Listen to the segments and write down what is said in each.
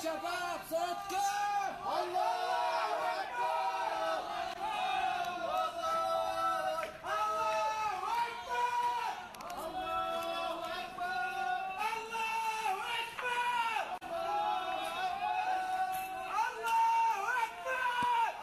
شباب صوتكم الله أكبر الله أكبر الله أكبر الله أكبر الله أكبر.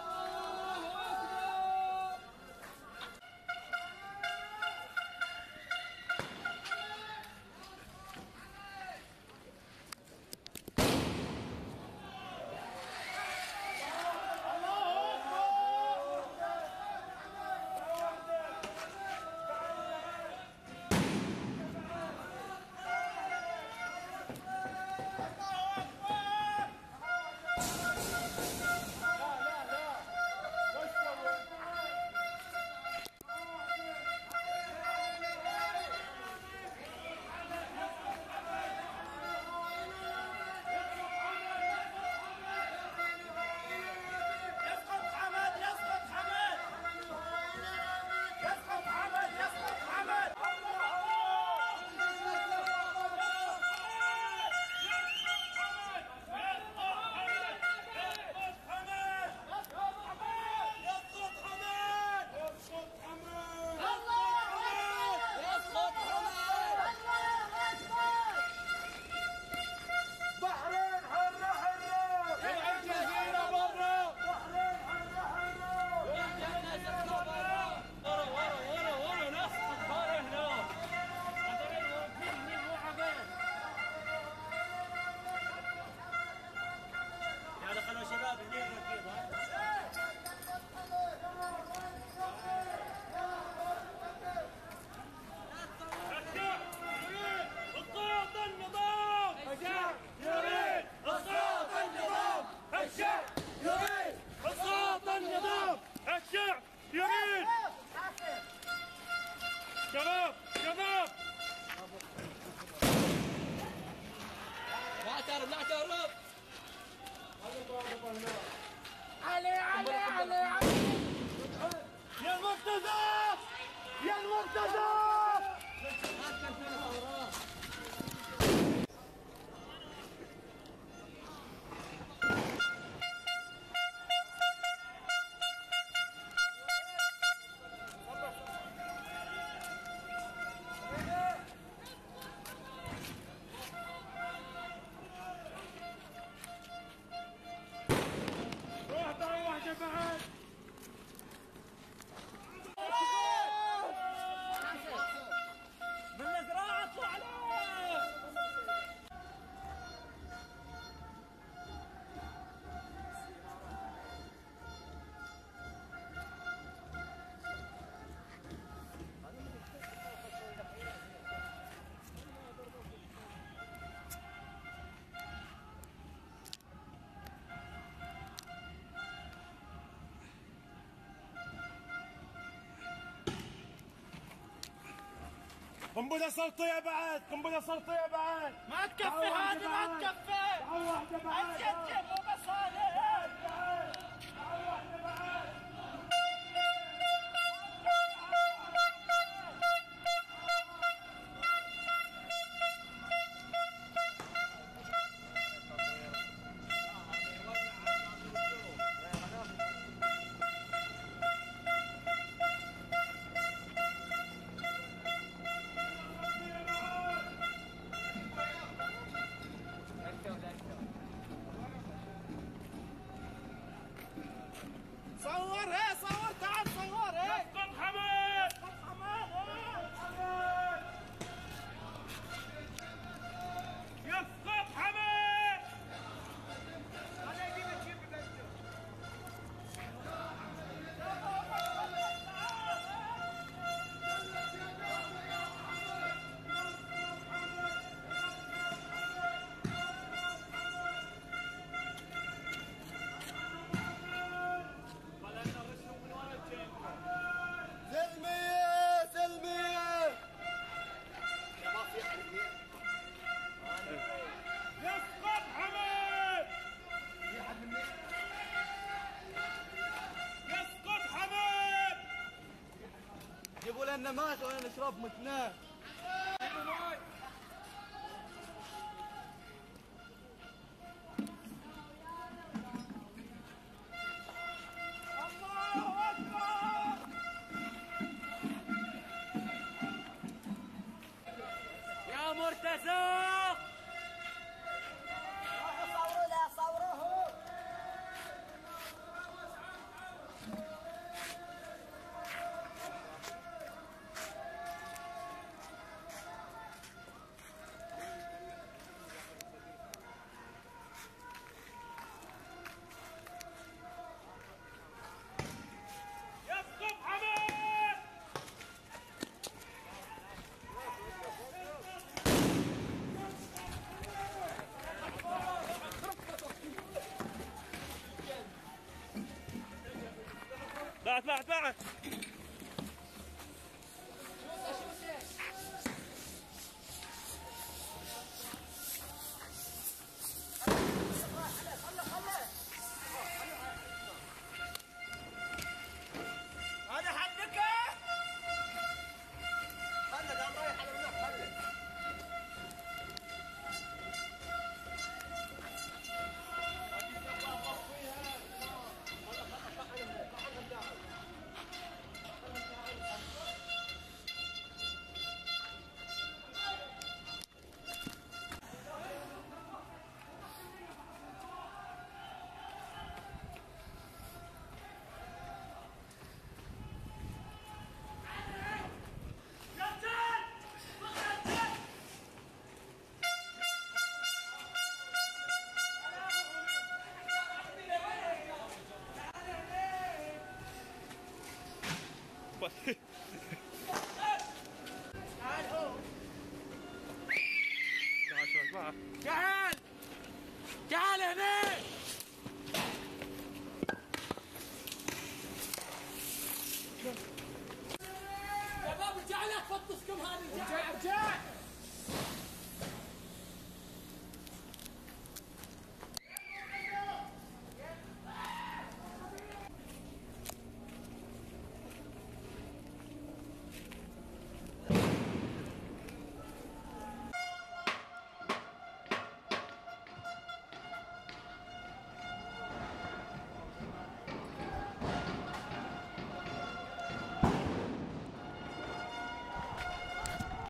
الشعب يريد شباب شباب لا تعرف لا تعرف علي علي علي علي يا المرتزق يا المرتزق. واحدة بعد بالازرع اطلع عليه. قنبلة صوتية بعد، قنبلة صوتية بعد. ما تكفي هذه ما تكفي. واحدة بعد. أنت مو بس هذا. واحدة بعد. صور هي صور تعال صور هي. اسقط حمد اسقط حمد يسقط حمد. هذا يجيب تجيب بنفسه. سلمية سلمية يا ما في حرية. يسقط حمد. في حد مني يسقط حمد. جيبوا لنا ماء خلينا نشرب متنا. جيبوا ماي. مرتزق. صوروا له صوروه. يسقط حمد. بعد هذا حدك. خلد قام رايح على النار خلد. تعال هنا. شباب رجع لك فطسكم هذه. رجع